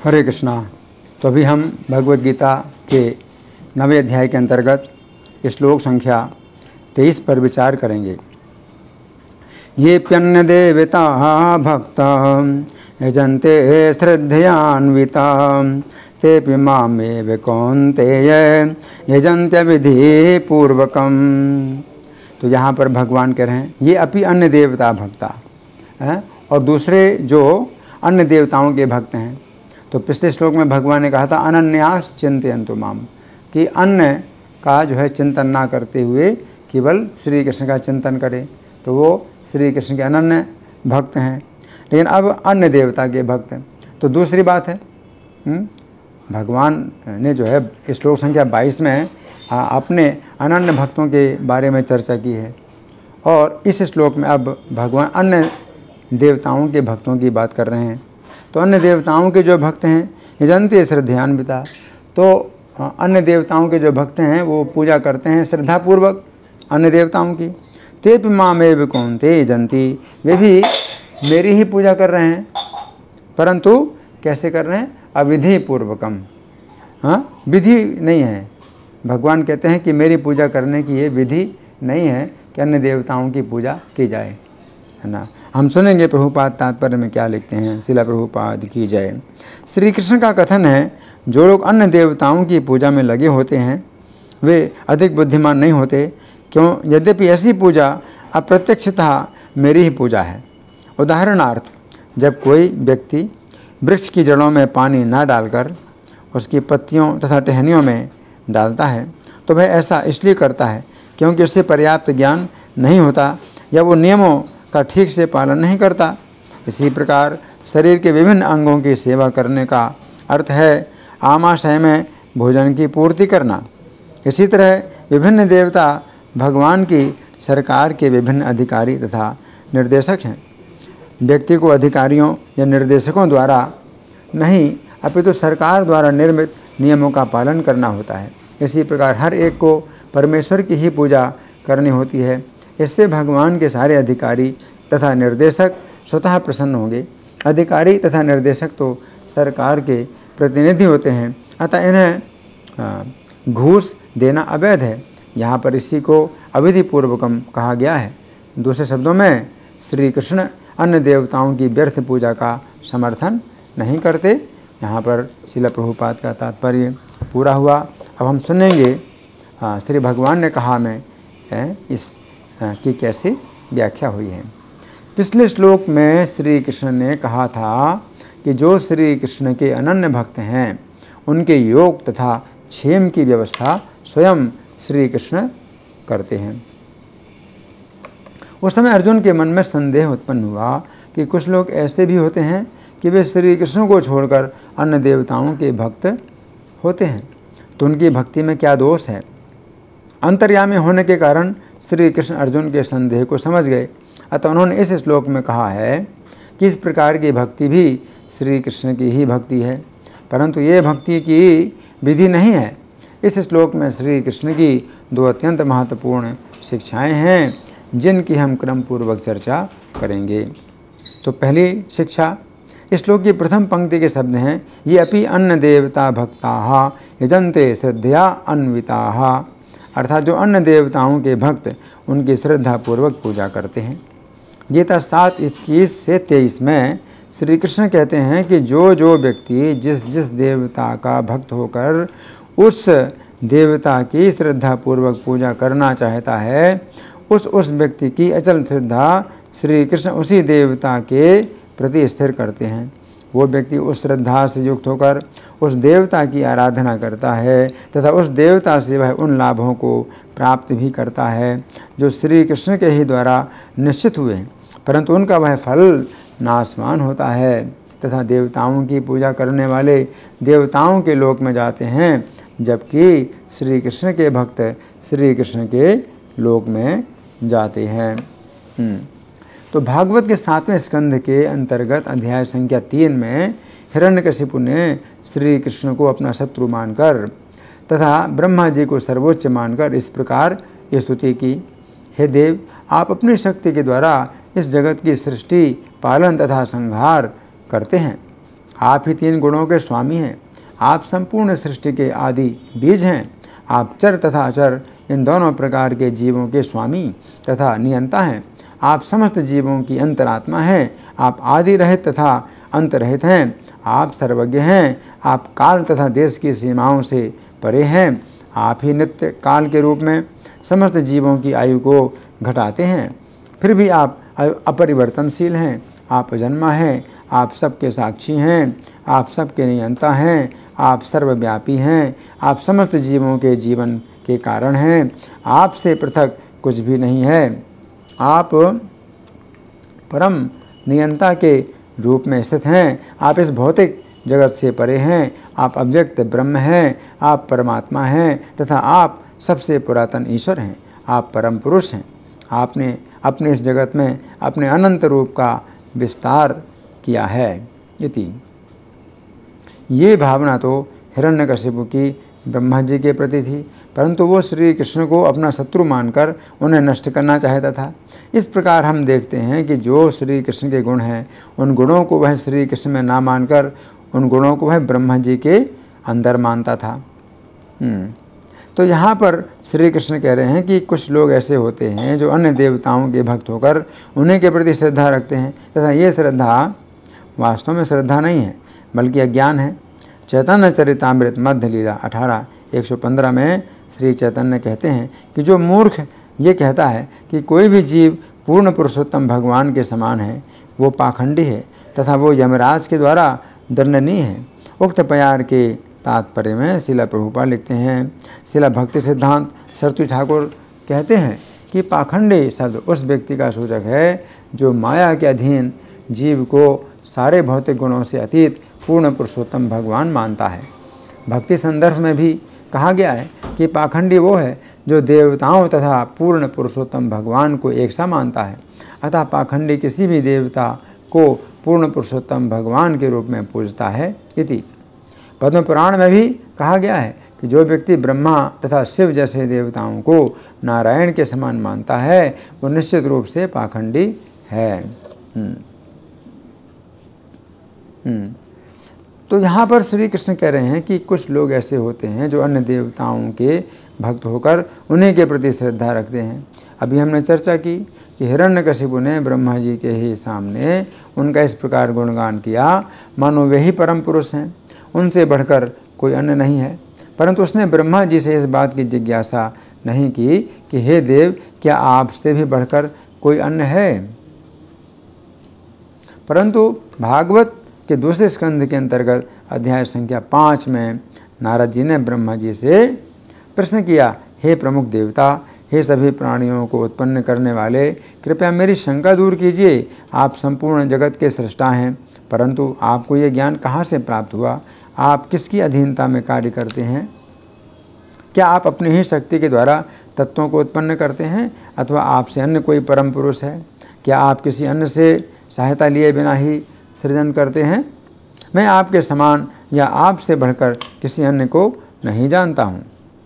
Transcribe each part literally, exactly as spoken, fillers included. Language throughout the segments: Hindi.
हरे कृष्णा। तो अभी हम भगवद गीता के नवे अध्याय के अंतर्गत श्लोक संख्या तेईस पर विचार करेंगे। ये प्यन्य देवता भक्त यजन्ते श्रद्धयान्विता तेपि मामेव कौन्तेय यजन्त्य विधि पूर्वकम। तो यहाँ पर भगवान कह रहे हैं ये अपि अन्य देवता भक्ता है, और दूसरे जो अन्य देवताओं के भक्त हैं। तो पिछले श्लोक में भगवान ने कहा था अनन्यास चिंतयन्तु माम, कि अन्य का जो है चिंतन ना करते हुए केवल श्री कृष्ण का चिंतन करें, तो वो श्री कृष्ण के अनन्य भक्त हैं। लेकिन अब अन्य देवता के भक्त हैं, तो दूसरी बात है हुँ? भगवान ने जो है श्लोक संख्या बाईस में अपने अनन्य भक्तों के बारे में चर्चा की है, और इस श्लोक में अब भगवान अन्य देवताओं के भक्तों की बात कर रहे हैं। तो अन्य देवताओं के जो भक्त हैं यजन्ते श्रद्धयान्विता, तो अन्य देवताओं के जो भक्त हैं वो पूजा करते हैं श्रद्धापूर्वक अन्य देवताओं की। तेपि मामेव कौन्तेय यजन्ति, वे भी मेरी ही पूजा कर रहे हैं, परंतु कैसे कर रहे हैं? अविधि पूर्वकम। हाँ, विधि नहीं है। भगवान कहते हैं कि मेरी पूजा करने की ये विधि नहीं है कि अन्य देवताओं की पूजा की जाए, है ना। हम सुनेंगे प्रभुपाद तात्पर्य में क्या लिखते हैं। शिला प्रभुपाद की जय। श्री कृष्ण का कथन है जो लोग अन्य देवताओं की पूजा में लगे होते हैं वे अधिक बुद्धिमान नहीं होते, क्यों? यद्यपि ऐसी पूजा अप्रत्यक्षतः मेरी ही पूजा है। उदाहरणार्थ, जब कोई व्यक्ति वृक्ष की जड़ों में पानी न डालकर उसकी पत्तियों तथा टहनियों में डालता है तो वह ऐसा इसलिए करता है क्योंकि उससे पर्याप्त ज्ञान नहीं होता या वो नियमों का ठीक से पालन नहीं करता। इसी प्रकार शरीर के विभिन्न अंगों की सेवा करने का अर्थ है आमाशय में भोजन की पूर्ति करना। इसी तरह विभिन्न देवता भगवान की सरकार के विभिन्न अधिकारी तथा निर्देशक हैं। व्यक्ति को अधिकारियों या निर्देशकों द्वारा नहीं अपितु सरकार द्वारा निर्मित नियमों का पालन करना होता है। इसी प्रकार हर एक को परमेश्वर की ही पूजा करनी होती है। इससे भगवान के सारे अधिकारी तथा निर्देशक स्वतः प्रसन्न होंगे। अधिकारी तथा निर्देशक तो सरकार के प्रतिनिधि होते हैं, अतः इन्हें घूस देना अवैध है। यहाँ पर इसी को अविधि पूर्वकम कहा गया है। दूसरे शब्दों में श्री कृष्ण अन्य देवताओं की व्यर्थ पूजा का समर्थन नहीं करते। यहाँ पर शिला प्रभुपाद का तात्पर्य पूरा हुआ। अब हम सुनेंगे हाँ श्री भगवान ने कहा में इस की कैसी व्याख्या हुई है। पिछले श्लोक में श्री कृष्ण ने कहा था कि जो श्री कृष्ण के अनन्य भक्त हैं उनके योग तथा क्षेम की व्यवस्था स्वयं श्री कृष्ण करते हैं। उस समय अर्जुन के मन में संदेह उत्पन्न हुआ कि कुछ लोग ऐसे भी होते हैं कि वे श्री कृष्ण को छोड़कर अन्य देवताओं के भक्त होते हैं, तो उनकी भक्ति में क्या दोष है? अंतर्यामी होने के कारण श्री कृष्ण अर्जुन के संदेह को समझ गए, अतः उन्होंने इस श्लोक में कहा है कि इस प्रकार की भक्ति भी श्री कृष्ण की ही भक्ति है, परंतु ये भक्ति की विधि नहीं है। इस श्लोक में श्री कृष्ण की दो अत्यंत महत्वपूर्ण शिक्षाएं हैं जिनकी हम क्रम पूर्वक चर्चा करेंगे। तो पहली शिक्षा, इस श्लोक की प्रथम पंक्ति के शब्द हैं ये अपि अन्य देवता भक्ता यजन्ते श्रद्धया अन्विता, अर्थात जो अन्य देवताओं के भक्त उनकी श्रद्धापूर्वक पूजा करते हैं। गीता सात इक्कीस से तेईस में श्री कृष्ण कहते हैं कि जो जो व्यक्ति जिस जिस देवता का भक्त होकर उस देवता की श्रद्धापूर्वक पूजा करना चाहता है उस उस व्यक्ति की अचल श्रद्धा श्री कृष्ण उसी देवता के प्रति स्थिर करते हैं। वो व्यक्ति उस श्रद्धा से युक्त होकर उस देवता की आराधना करता है तथा उस देवता से वह उन लाभों को प्राप्त भी करता है जो श्री कृष्ण के ही द्वारा निश्चित हुए हैं, परंतु उनका वह फल नाशवान होता है तथा देवताओं की पूजा करने वाले देवताओं के लोक में जाते हैं, जबकि श्री कृष्ण के भक्त श्री कृष्ण के लोक में जाते हैं। तो भागवत के सातवें स्कंध के अंतर्गत अध्याय संख्या तीन में हिरण्यकशिपु ने श्री कृष्ण को अपना शत्रु मानकर तथा ब्रह्मा जी को सर्वोच्च मानकर इस प्रकार स्तुति की, हे देव, आप अपनी शक्ति के द्वारा इस जगत की सृष्टि पालन तथा संहार करते हैं। आप ही तीन गुणों के स्वामी हैं। आप संपूर्ण सृष्टि के आदि बीज हैं। आप चर तथा अचर इन दोनों प्रकार के जीवों के स्वामी तथा नियंता हैं। आप समस्त जीवों की अंतरात्मा हैं। आप आदि रहित तथा अंत रहित हैं। आप सर्वज्ञ हैं। आप काल तथा देश की सीमाओं से परे हैं। आप ही नित्य काल के रूप में समस्त जीवों की आयु को घटाते हैं। फिर भी आप अपरिवर्तनशील हैं। आप अजन्मा हैं। आप सबके साक्षी हैं। आप सबके नियंता हैं। आप सर्वव्यापी हैं। आप समस्त जीवों के जीवन के कारण हैं। आपसे पृथक कुछ भी नहीं है। आप परम नियंता के रूप में स्थित हैं। आप इस भौतिक जगत से परे हैं। आप अव्यक्त ब्रह्म हैं। आप परमात्मा हैं तथा आप सबसे पुरातन ईश्वर हैं। आप परम पुरुष हैं। आपने अपने इस जगत में अपने अनंत रूप का विस्तार किया है। इति। ये भावना तो हिरण्यकशिपु की ब्रह्मा जी के प्रति थी, परंतु वो श्री कृष्ण को अपना शत्रु मानकर उन्हें नष्ट करना चाहता था। इस प्रकार हम देखते हैं कि जो श्री कृष्ण के गुण हैं, उन गुणों को वह श्री कृष्ण में ना मानकर उन गुणों को वह ब्रह्मा जी के अंदर मानता था। तो यहाँ पर श्री कृष्ण कह रहे हैं कि कुछ लोग ऐसे होते हैं जो अन्य देवताओं के भक्त होकर उन्हीं के प्रति श्रद्धा रखते हैं, तथा ये श्रद्धा वास्तव में श्रद्धा नहीं है बल्कि अज्ञान है। चैतन्य चरितामृत मध्य लीला अठारह एक सौ पंद्रह में श्री चैतन्य कहते हैं कि जो मूर्ख ये कहता है कि कोई भी जीव पूर्ण पुरुषोत्तम भगवान के समान है, वो पाखंडी है तथा वो यमराज के द्वारा दंडनीय है। उक्त प्यार के तात्पर्य में शिला प्रभुपाद लिखते हैं, शिला भक्ति सिद्धांत सरस्वती ठाकुर कहते हैं कि पाखंडी शब्द उस व्यक्ति का सूचक है जो माया के अधीन जीव को सारे भौतिक गुणों से अतीत पूर्ण पुरुषोत्तम भगवान मानता है। भक्ति संदर्भ में भी कहा गया है कि पाखंडी वो है जो देवताओं तथा पूर्ण पुरुषोत्तम भगवान को एक सा मानता है। अतः पाखंडी किसी भी देवता को पूर्ण पुरुषोत्तम भगवान के रूप में पूजता है। इति। पद्म पुराण में भी कहा गया है कि जो व्यक्ति ब्रह्मा तथा शिव जैसे देवताओं को नारायण के समान मानता है, वो निश्चित रूप से पाखंडी है। हुँ। हुँ। तो यहाँ पर श्री कृष्ण कह रहे हैं कि कुछ लोग ऐसे होते हैं जो अन्य देवताओं के भक्त होकर उन्हीं के प्रति श्रद्धा रखते हैं। अभी हमने चर्चा की कि हिरण्यकशिपु ने ब्रह्मा जी के ही सामने उनका इस प्रकार गुणगान किया मानो वे ही परम पुरुष हैं, उनसे बढ़कर कोई अन्य नहीं है। परंतु उसने ब्रह्मा जी से इस बात की जिज्ञासा नहीं की कि हे देव, क्या आपसे भी बढ़कर कोई अन्य है? परंतु भागवत के दूसरे स्कंध के अंतर्गत अध्याय संख्या पाँच में नारद जी ने ब्रह्मा जी से प्रश्न किया, हे प्रमुख देवता, हे सभी प्राणियों को उत्पन्न करने वाले, कृपया मेरी शंका दूर कीजिए। आप संपूर्ण जगत के सृष्टा हैं, परंतु आपको ये ज्ञान कहाँ से प्राप्त हुआ? आप किसकी अधीनता में कार्य करते हैं? क्या आप अपनी ही शक्ति के द्वारा तत्वों को उत्पन्न करते हैं अथवा आपसे अन्य कोई परम पुरुष है? क्या आप किसी अन्य से सहायता लिए बिना ही सृजन करते हैं? मैं आपके समान या आपसे बढ़कर किसी अन्य को नहीं जानता हूँ,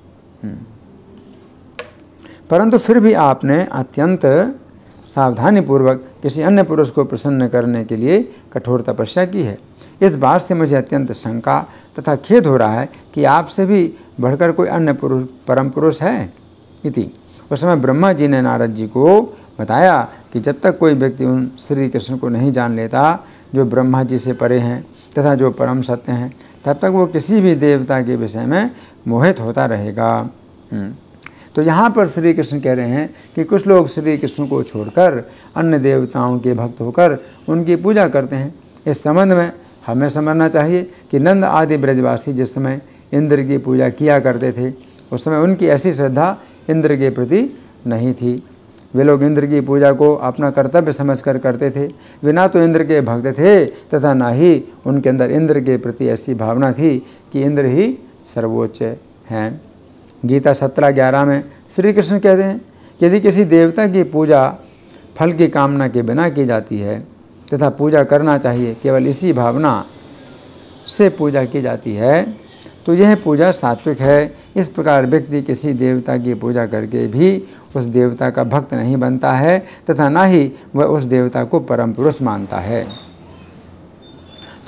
परंतु फिर भी आपने अत्यंत सावधानीपूर्वक किसी अन्य पुरुष को प्रसन्न करने के लिए कठोर तपस्या की है। इस बात से मुझे अत्यंत शंका तथा खेद हो रहा है कि आपसे भी बढ़कर कोई अन्य पुरुष परम पुरुष है। इति। उस समय ब्रह्मा जी ने नारद जी को बताया कि जब तक कोई व्यक्ति उन श्री कृष्ण को नहीं जान लेता जो ब्रह्मा जी से परे हैं तथा जो परम सत्य हैं, तब तक वो किसी भी देवता के विषय में मोहित होता रहेगा। तो यहाँ पर श्री कृष्ण कह रहे हैं कि कुछ लोग श्री कृष्ण को छोड़कर अन्य देवताओं के भक्त होकर उनकी पूजा करते हैं। इस संबंध में हमें समझना चाहिए कि नंद आदि ब्रजवासी जिस समय इंद्र की पूजा किया करते थे, उस समय उनकी ऐसी श्रद्धा इंद्र के प्रति नहीं थी। वे लोग इंद्र की पूजा को अपना कर्तव्य समझकर करते थे। वे ना तो इंद्र के भक्त थे तथा ना ही उनके अंदर इंद्र के प्रति ऐसी भावना थी कि इंद्र ही सर्वोच्च हैं। गीता सत्रह ग्यारह में श्री कृष्ण कहते हैं कि यदि किसी देवता की पूजा फल की कामना के बिना की जाती है तथा पूजा करना चाहिए केवल इसी भावना से पूजा की जाती है, तो यह पूजा सात्विक है। इस प्रकार व्यक्ति किसी देवता की पूजा करके भी उस देवता का भक्त नहीं बनता है तथा ना ही वह उस देवता को परम पुरुष मानता है। तो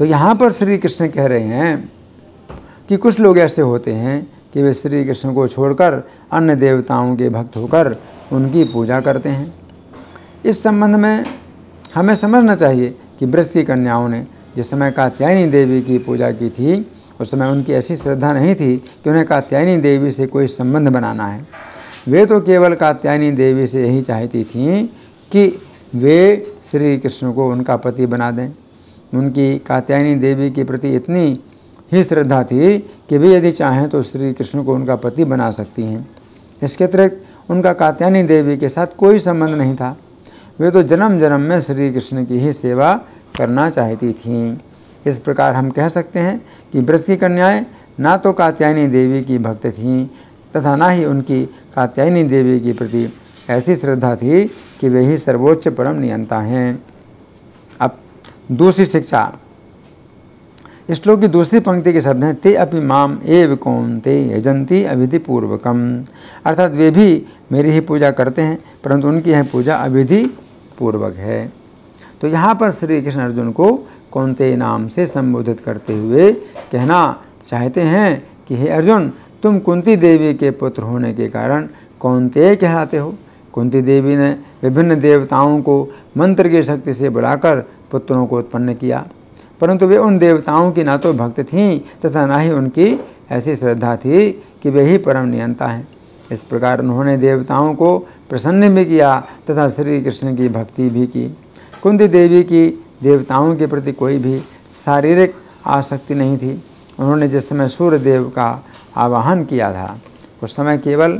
तो यहाँ पर श्री कृष्ण कह रहे हैं कि कुछ लोग ऐसे होते हैं कि वे श्री कृष्ण को छोड़कर अन्य देवताओं के भक्त होकर उनकी पूजा करते हैं। इस संबंध में हमें समझना चाहिए कि ब्रज की कन्याओं ने जिस समय कात्यायनी देवी की पूजा की थी, उस समय उनकी ऐसी श्रद्धा नहीं थी कि उन्हें कात्यायनी देवी से कोई संबंध बनाना है। वे तो केवल कात्यायनी देवी से यही चाहती थीं कि वे श्री कृष्ण को उनका पति बना दें। उनकी कात्यायनी देवी के प्रति इतनी ही श्रद्धा थी कि वे यदि चाहें तो श्री कृष्ण को उनका पति बना सकती हैं। इसके अतिरिक्त उनका कात्यायनी देवी के साथ कोई संबंध नहीं था। वे तो जन्म जन्म में श्री कृष्ण की ही सेवा करना चाहती थीं। इस प्रकार हम कह सकते हैं कि ब्रज की कन्याएं ना तो कात्यायनी देवी की भक्त थीं तथा ना ही उनकी कात्यायनी देवी के प्रति ऐसी श्रद्धा थी कि वे ही सर्वोच्च परम नियंता हैं। अब दूसरी शिक्षा, श्लोक की दूसरी पंक्ति के शब्द हैं ते अपि माम एव कौन्ते यजन्ति अविधि पूर्वकम, अर्थात वे भी मेरी ही पूजा करते हैं परंतु उनकी यह पूजा अविधि पूर्वक है। तो यहाँ पर श्री कृष्ण अर्जुन को कौन्ते नाम से संबोधित करते हुए कहना चाहते हैं कि हे अर्जुन, तुम कुंती देवी के पुत्र होने के कारण कौन्ते कहलाते हो। कुंती देवी ने विभिन्न देवताओं को मंत्र की शक्ति से बुलाकर पुत्रों को उत्पन्न किया, परंतु वे उन देवताओं की ना तो भक्त थीं तथा ना ही उनकी ऐसी श्रद्धा थी कि वे ही परम नियंता हैं। इस प्रकार उन्होंने देवताओं को प्रसन्न भी किया तथा श्री कृष्ण की भक्ति भी की। कुंती देवी की देवताओं के प्रति कोई भी शारीरिक आसक्ति नहीं थी। उन्होंने जिस समय सूर्यदेव का आवाहन किया था उस समय केवल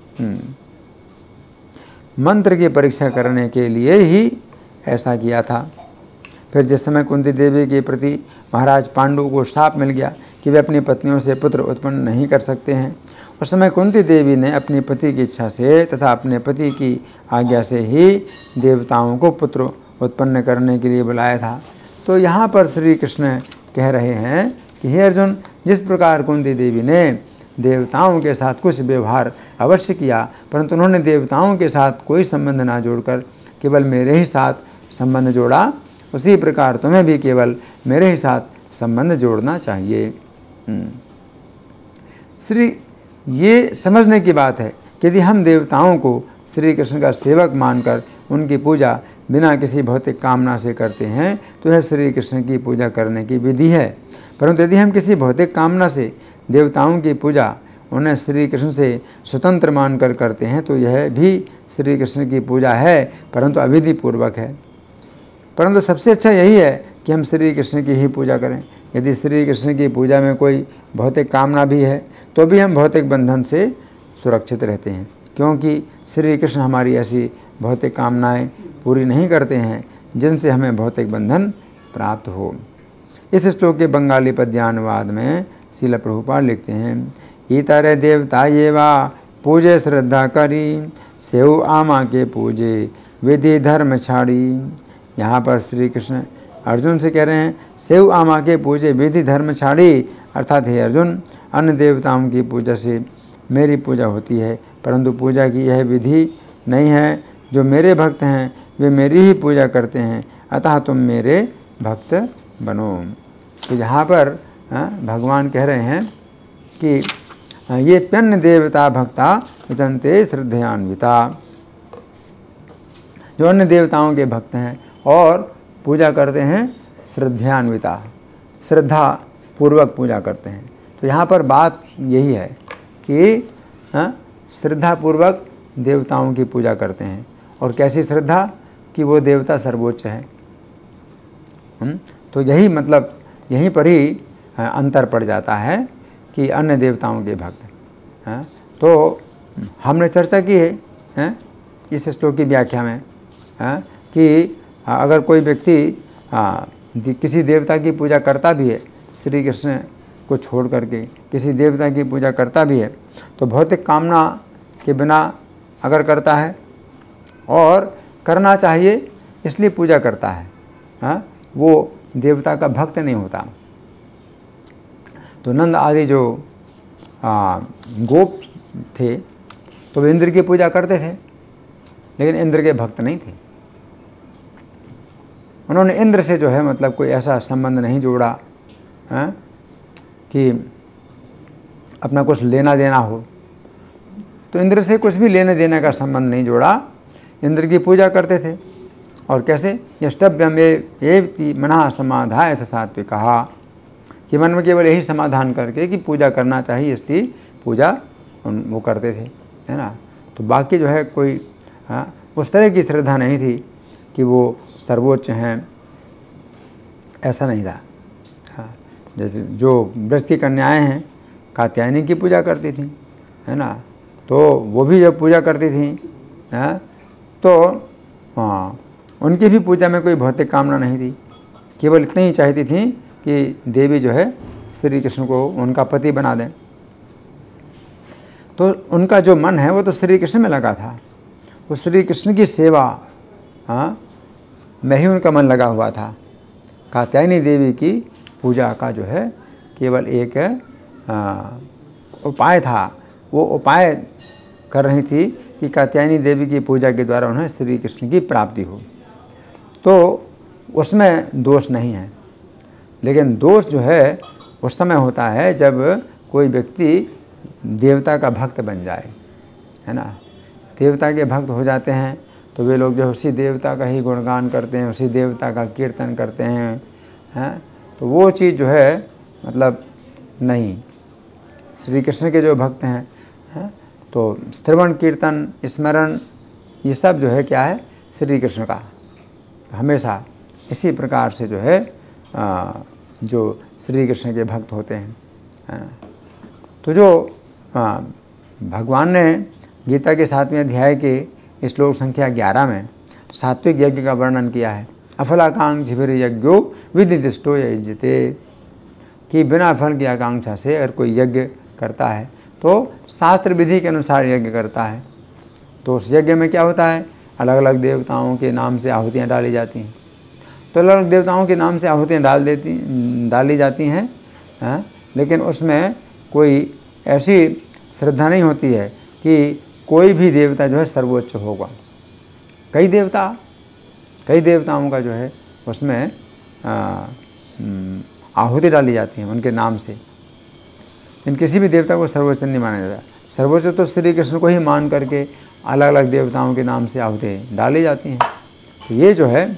मंत्र की परीक्षा करने के लिए ही ऐसा किया था। फिर जिस समय कुंती देवी के प्रति महाराज पांडु को शाप मिल गया कि वे अपनी पत्नियों से पुत्र उत्पन्न नहीं कर सकते हैं, उस समय कुंती देवी ने अपनी पति की इच्छा से तथा अपने पति की आज्ञा से ही देवताओं को पुत्र उत्पन्न करने के लिए बुलाया था। तो यहाँ पर श्री कृष्ण कह रहे हैं कि हे अर्जुन, जिस प्रकार कुंती देवी ने देवताओं के साथ कुछ व्यवहार अवश्य किया परंतु उन्होंने देवताओं के साथ कोई संबंध ना जोड़कर केवल मेरे ही साथ संबंध जोड़ा, उसी प्रकार तुम्हें भी केवल मेरे ही साथ संबंध जोड़ना चाहिए। श्री ये समझने की बात है कि यदि हम देवताओं को श्री कृष्ण का सेवक मानकर उनकी पूजा बिना किसी भौतिक कामना से करते हैं तो यह श्री कृष्ण की पूजा करने की विधि है। परंतु यदि हम किसी भौतिक कामना से देवताओं की पूजा उन्हें श्री कृष्ण से स्वतंत्र मानकर करते हैं तो यह भी श्री कृष्ण की पूजा है परंतु अविधि पूर्वक है। परंतु सबसे अच्छा यही है कि हम श्री कृष्ण की ही पूजा करें। यदि श्री कृष्ण की पूजा में कोई भौतिक कामना भी है तो भी हम भौतिक बंधन से सुरक्षित रहते हैं, क्योंकि श्री कृष्ण हमारी ऐसी भौतिक कामनाएं पूरी नहीं करते हैं जिनसे हमें भौतिक बंधन प्राप्त हो। इस श्लोक के बंगाली पद्यानुवाद में श्रील प्रभुपाद लिखते हैं, इतरे देवता ये वा पूजे श्रद्धा करी, सेव आमा के पूजे विधि धर्म छाड़ी। यहाँ पर श्री कृष्ण अर्जुन से कह रहे हैं सेव आमा के पूजे विधि धर्म छाड़ी, अर्थात हे अर्जुन, अन्य देवताओं की पूजा से मेरी पूजा होती है परंतु पूजा की यह विधि नहीं है। जो मेरे भक्त हैं वे मेरी ही पूजा करते हैं, अतः तुम मेरे भक्त बनो। तो यहाँ पर भगवान कह रहे हैं कि ये प्यन्न देवता भक्ता वितन्ते श्रद्धयान्विता, जो अन्य देवताओं के भक्त हैं और पूजा करते हैं श्रद्धान्विता, श्रद्धा पूर्वक पूजा करते हैं। तो यहाँ पर बात यही है कि श्रद्धा पूर्वक देवताओं की पूजा करते हैं। और कैसी श्रद्धा कि वो देवता सर्वोच्च है। तो यही मतलब यहीं पर ही अंतर पड़ जाता है कि अन्य देवताओं के भक्त हैं। तो हमने चर्चा की है, है इस श्लोक की व्याख्या में है कि अगर कोई व्यक्ति किसी देवता की पूजा करता भी है, श्री कृष्ण को छोड़ करके किसी देवता की पूजा करता भी है तो भौतिक कामना के बिना अगर करता है और करना चाहिए इसलिए पूजा करता है, हाँ, वो देवता का भक्त नहीं होता। तो नंद आदि जो आ, गोप थे तो वे इंद्र की पूजा करते थे लेकिन इंद्र के भक्त नहीं थे। उन्होंने इंद्र से जो है मतलब कोई ऐसा संबंध नहीं जोड़ा है कि अपना कुछ लेना देना हो, तो इंद्र से कुछ भी लेने देने का संबंध नहीं जोड़ा, इंद्र की पूजा करते थे। और कैसे? यष्टव्यम एवति मनः समाधाय सात्विक कहा कि मन में केवल यही समाधान करके कि पूजा करना चाहिए, इसकी पूजा वो करते थे, है ना। तो बाकी जो है कोई हाँ उस तरह की श्रद्धा नहीं थी कि वो सर्वोच्च हैं, ऐसा नहीं था। हाँ, जैसे जो ब्रज की कन्याएं हैं कात्यायनी की पूजा करती थी, है ना, तो वो भी जब पूजा करती थी हाँ तो हाँ उनकी भी पूजा में कोई भौतिक कामना नहीं थी, केवल इतनी ही चाहती थी कि देवी जो है श्री कृष्ण को उनका पति बना दें। तो उनका जो मन है वो तो श्री कृष्ण में लगा था, वो श्री कृष्ण की सेवा हाँ में ही उनका मन लगा हुआ था। कात्यायनी देवी की पूजा का जो है केवल एक उपाय था, वो उपाय कर रही थी कि कात्यायनी देवी की पूजा के द्वारा उन्हें श्री कृष्ण की प्राप्ति हो, तो उसमें दोष नहीं है। लेकिन दोष जो है उस समय होता है जब कोई व्यक्ति देवता का भक्त बन जाए, है ना। देवता के भक्त हो जाते हैं तो वे लोग जो उसी देवता का ही गुणगान करते हैं, उसी देवता का कीर्तन करते हैं, हैं तो वो चीज़ जो है मतलब नहीं। श्री कृष्ण के जो भक्त हैं हैं तो श्रवण कीर्तन स्मरण ये सब जो है क्या है श्री कृष्ण का, हमेशा इसी प्रकार से जो है आ, जो श्री कृष्ण के भक्त होते हैं, है ना। तो जो आ, भगवान ने गीता के सातवें अध्याय के श्लोक संख्या ग्यारह में सात्विक यज्ञ का वर्णन किया है। अफलाकांक्षिभिर यज्ञो विदिदिष्टो यज्यते, कि बिना फल की आकांक्षा से अगर कोई यज्ञ करता है तो शास्त्र विधि के अनुसार यज्ञ करता है। तो उस यज्ञ में क्या होता है, अलग अलग देवताओं के नाम से आहुतियाँ डाली जाती हैं। तो अलग अलग देवताओं के नाम से आहुतियाँ डाल देती डाली जाती हैं, हैं लेकिन उसमें कोई ऐसी श्रद्धा नहीं होती है कि कोई भी देवता जो है सर्वोच्च होगा। कई देवता कई देवताओं का जो है उसमें आहुति डाली जाती है उनके नाम से, लेकिन किसी भी देवता को सर्वोच्च नहीं माना जाता। सर्वोच्च तो श्री कृष्ण को ही मान करके अलग अलग देवताओं के नाम से आहुति डाली जाती हैं। तो ये जो है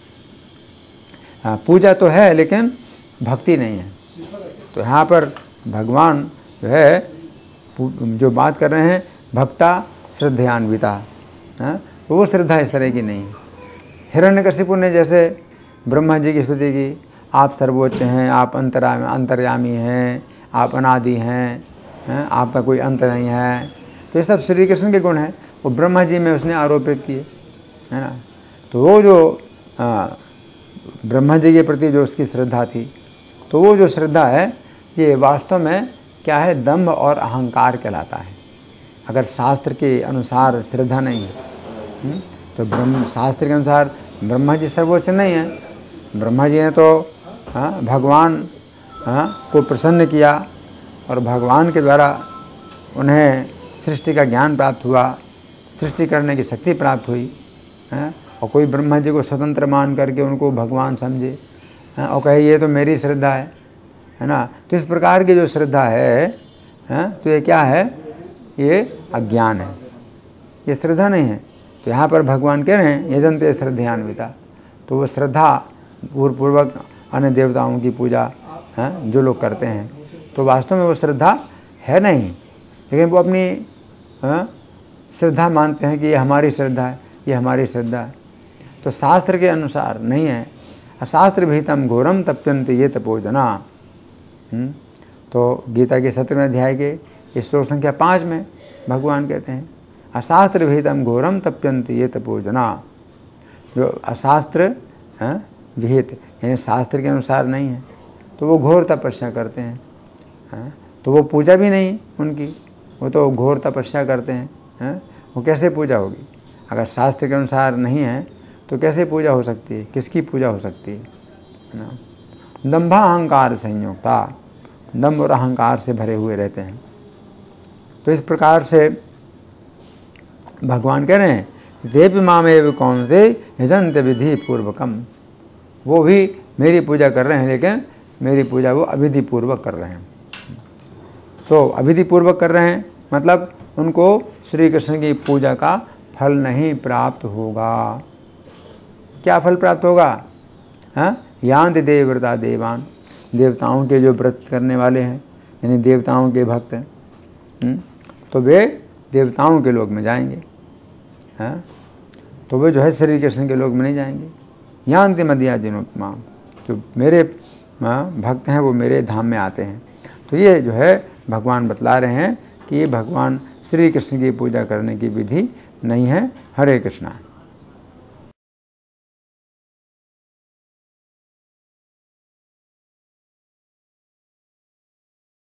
पूजा तो है लेकिन भक्ति नहीं है। तो यहाँ पर भगवान जो है जो बात कर रहे हैं भक्ता श्रद्धयान्विता, हाँ तो वो श्रद्धा इस तरह की नहीं है। हिरण्यकशिपु ने जैसे ब्रह्मा जी की स्तुति की, आप सर्वोच्च हैं, आप अंतरा अंतर्यामी हैं, आप अनादि हैं, हैं आपका कोई अंत नहीं है, तो ये सब श्री कृष्ण के गुण हैं, वो ब्रह्मा जी में उसने आरोपित किए, है ना। तो वो जो आ, ब्रह्मा जी के प्रति जो उसकी श्रद्धा थी, तो वो जो श्रद्धा है ये वास्तव में क्या है, दंभ और अहंकार कहलाता है। अगर शास्त्र के अनुसार श्रद्धा नहीं है तो ब्रह्म शास्त्र के अनुसार ब्रह्मा जी सर्वोच्च नहीं है। ब्रह्मा जी ने तो हाँ भगवान हाँ को प्रसन्न किया और भगवान के द्वारा उन्हें सृष्टि का ज्ञान प्राप्त हुआ, सृष्टि करने की शक्ति प्राप्त हुई, हैं और कोई ब्रह्मा जी को स्वतंत्र मान करके उनको भगवान समझे हैं और कहे ये तो मेरी श्रद्धा है, है ना। तो इस प्रकार की जो श्रद्धा है हैं तो ये क्या है, ये अज्ञान है, ये श्रद्धा नहीं है। तो यहाँ पर भगवान कह रहे हैं यजन्ते श्रद्धयान्विता, तो वो श्रद्धा पूर्वक अन्य देवताओं की पूजा हैं जो लोग करते हैं, तो वास्तव में वो श्रद्धा है नहीं, लेकिन वो अपनी हाँ श्रद्धा मानते हैं कि ये हमारी श्रद्धा है, ये हमारी श्रद्धा है। तो शास्त्र के अनुसार नहीं है। शास्त्र भीतम घोरम तप्यन्ते ये तपोजना, तो गीता के सत्रहवें अध्याय के श्लोक संख्या पाँच में भगवान कहते हैं अशास्त्र विहितम घोरम तप्यन्ते ये तपोजना, जो अशास्त्र विहित यानी शास्त्र के अनुसार नहीं है तो वो घोर तपस्या करते हैं, हैं तो वो पूजा भी नहीं उनकी, वो तो घोर तपस्या करते हैं, हैं वो कैसे पूजा होगी। अगर शास्त्र के अनुसार नहीं है तो कैसे पूजा हो सकती है, किसकी पूजा हो सकती है ना। दंभा अहंकार संयुक्ता, दंभ और अहंकार से भरे हुए रहते हैं। तो इस प्रकार से भगवान कह रहे हैं देव मामेव कौन से यजंत विधि पूर्वकम, वो भी मेरी पूजा कर रहे हैं, लेकिन मेरी पूजा वो अविधि पूर्वक कर रहे हैं। तो अविधि पूर्वक कर रहे हैं मतलब उनको श्री कृष्ण की पूजा का फल नहीं प्राप्त होगा। क्या फल प्राप्त होगा? हाँ, यान्ति देवव्रता देवान, देवताओं के जो व्रत करने वाले हैं, यानी देवताओं के भक्त हैं, तो वे देवताओं के लोक में जाएंगे। हाँ, तो वे जो है श्री कृष्ण के लोक में नहीं जाएंगे। यान्ति मदीयाजिनोत्तमाम, जो मेरे भक्त हैं वो मेरे धाम में आते हैं। तो ये जो है भगवान बतला रहे हैं कि ये भगवान श्री कृष्ण की पूजा करने की विधि नहीं है। हरे कृष्णा।